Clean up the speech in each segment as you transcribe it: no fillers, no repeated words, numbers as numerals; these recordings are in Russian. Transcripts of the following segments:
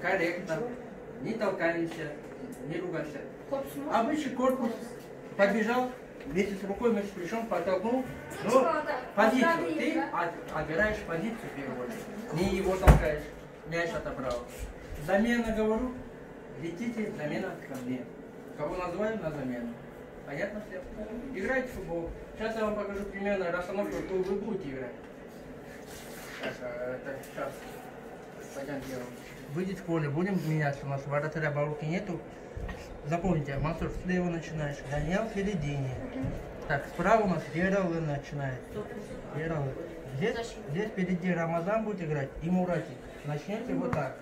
корректно, не толкаемся, не ругаемся. Обычный корпус побежал, вместе с рукой, вместе с плечом подтолкнул, но позицию. Ты отбираешь позицию в первую очередь, не его толкаешь, мяч отобрал. Замена, говорю, летите, замена ко мне. Кого называю, на замену. Понятно все? Играйте в футбол. Сейчас я вам покажу примерно расстановку, какую вы будете играть. Так, сейчас. Пойдем делаем. Выйдет в поле, будем меняться. У нас вратаря Баруки нету. Запомните, Мансур, слева начинаешь. Даниэл в середине. Так, справа у нас Гералы начинает. Гералы. Здесь впереди Рамазан будет играть и Муратик. Начнете вот так.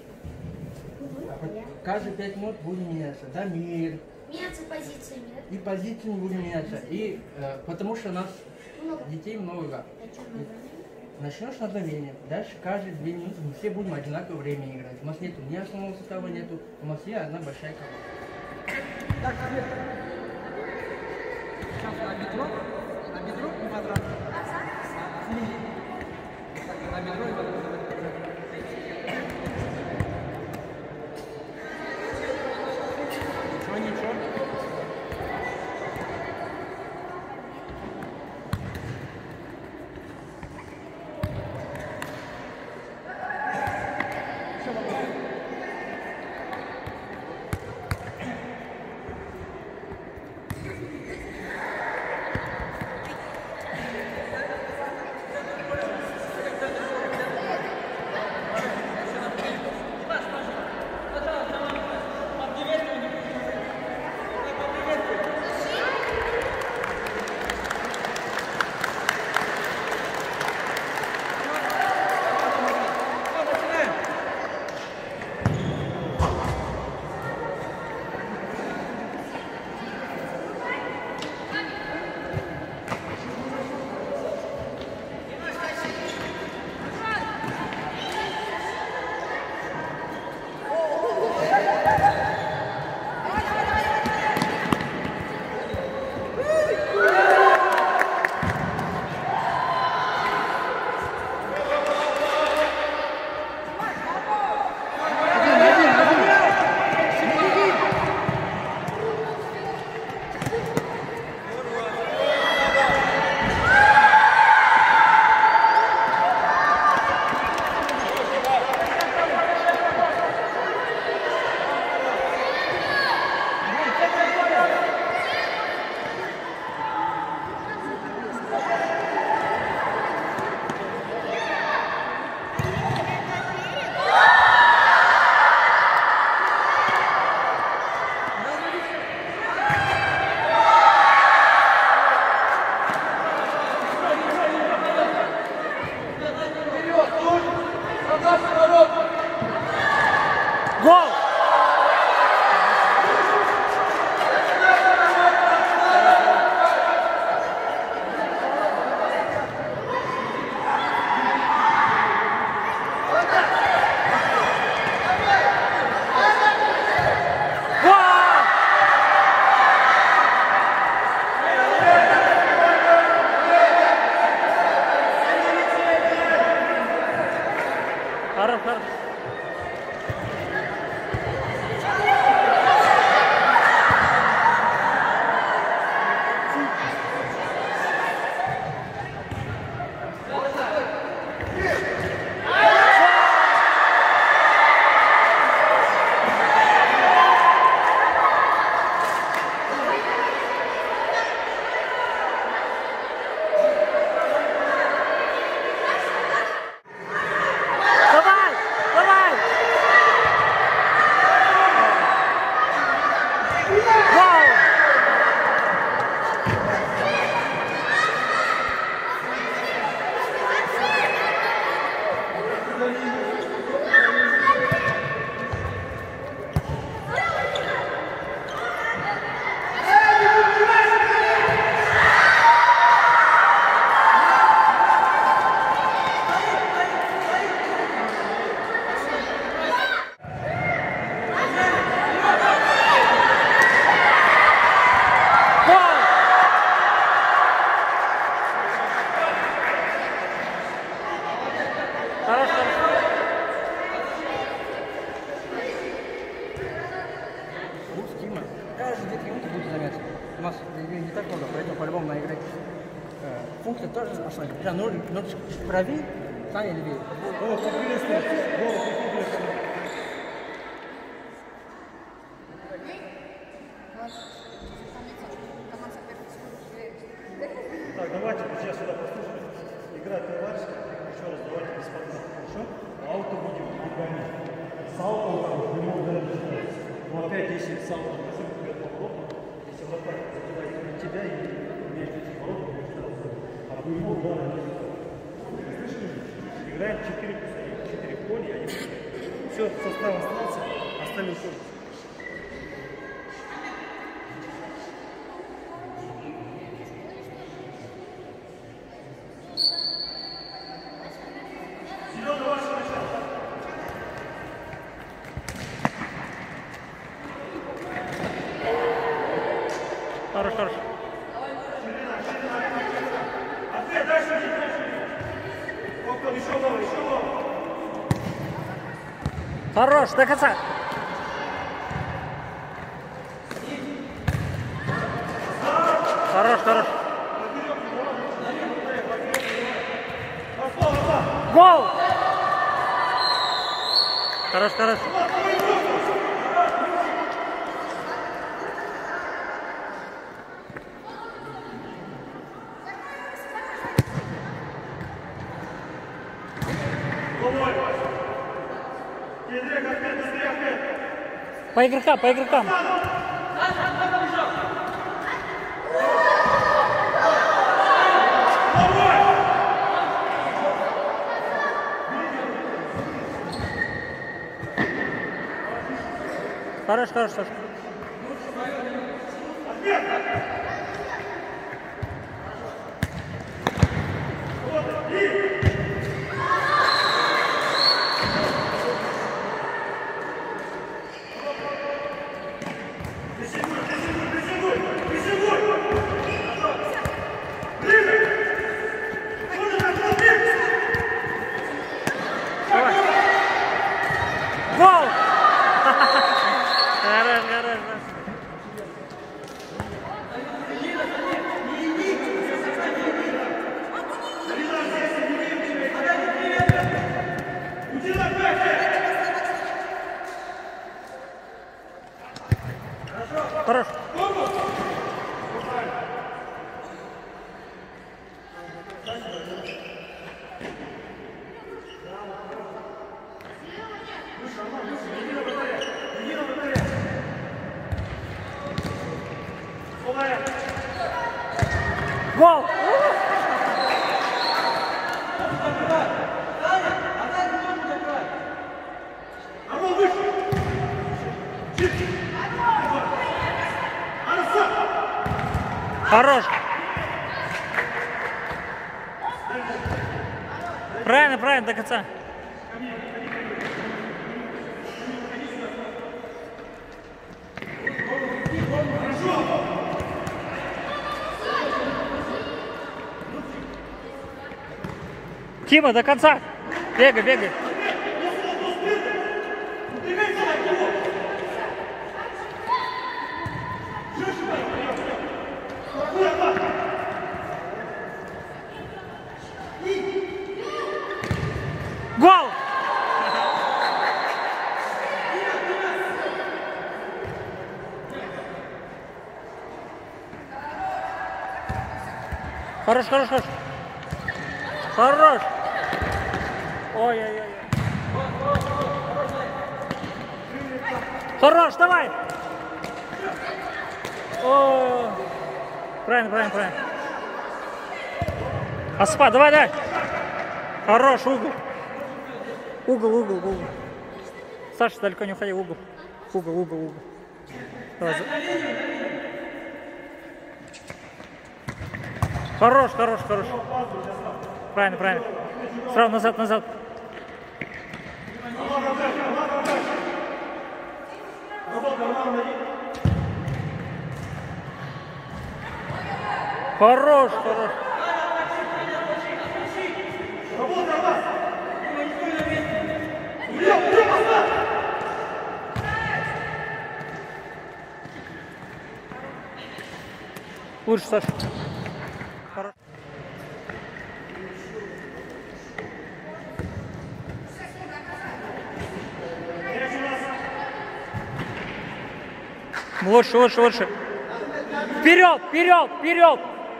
Каждые 5 минут будем меняться. Дамир. Меняться позициями, да? И позициями будем меняться. И потому что у нас детей много. Начнешь на замене. Дальше каждые 2 минуты мы все будем одинаковое время играть. У нас нету ни основного состава нету. У нас есть одна большая команда. Так, Свет. Сейчас на бедро и квадрат. Так, на бедро и квадрат. Ничего. Гол! Хорошо. каждые 2 минуты будет занятие. У нас не так много, поэтому по-любому надо играть. Функция тоже основная. Когда ножичек правее, станет левее. Так, давайте, друзья, сюда послушаем. Играть товарищество. Еще раз давайте без подхода. Хорошо? Ауто будем ногами. Салто не могу даже. Но опять, если салто нажим, идет поворот, если вот так закидать на тебя и между этим поворотом, а по ему удара не слышишь? Играем 4 в поле, 1 в поле. Все, состав остался, остальные поле. Хорош, хорош. Хорош, до конца. Хорош, хорош. Гол! Хорош, хорош. По игрокам, по игрокам. Хорош, хорош, хорош. Гол! Хорош, хорош. Хорош. Гол! Хорош! Правильно, правильно, до конца. Тима, до конца. Бегай, бегай. Гол! Хорош, хорош, хорош. Хорош. Ой-ой-ой. Хорош, давай. О, правильно, правильно, правильно. Аспа, давай, давай. Хорош, угол. Угол, угол, угол. Саша, далеко не уходи, угол. Угол, угол, угол. Давай. Хорош, хорош, хорош. Правильно, правильно. Сразу назад, назад. Хорош, хорош. Лучше, Саша. Хорошо. Лучше, лучше, лучше. Вперед, вперед, вперед.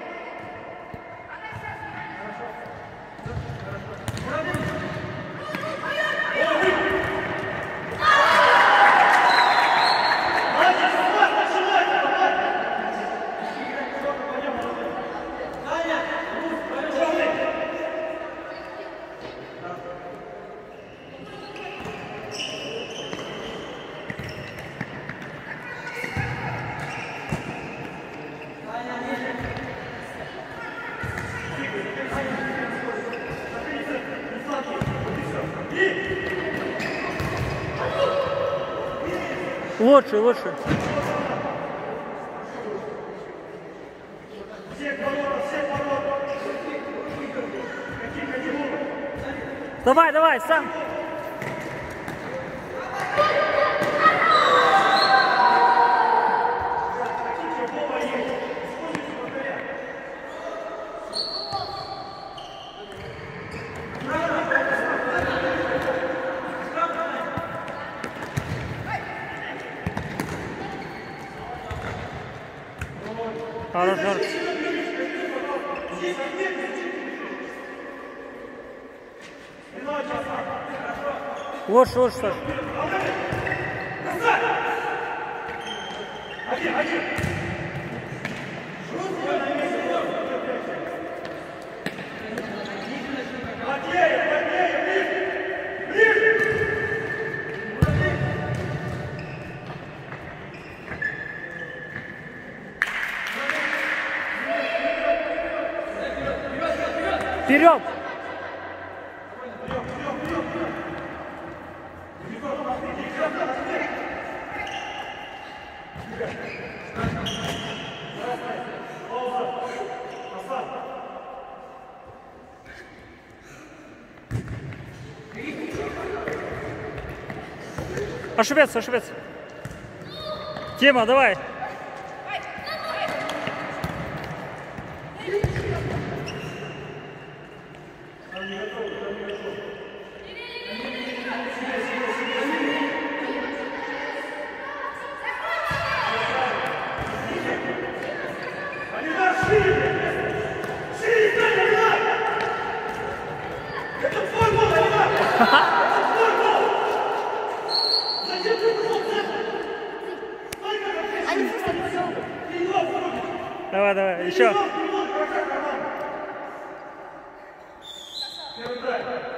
Лучше, лучше. Давай, давай, сам. Хорош, хорош. Лучше, лучше, Саша. Вперед! Ошибется, ошибется. Тима, давай. Давай, давай, еще.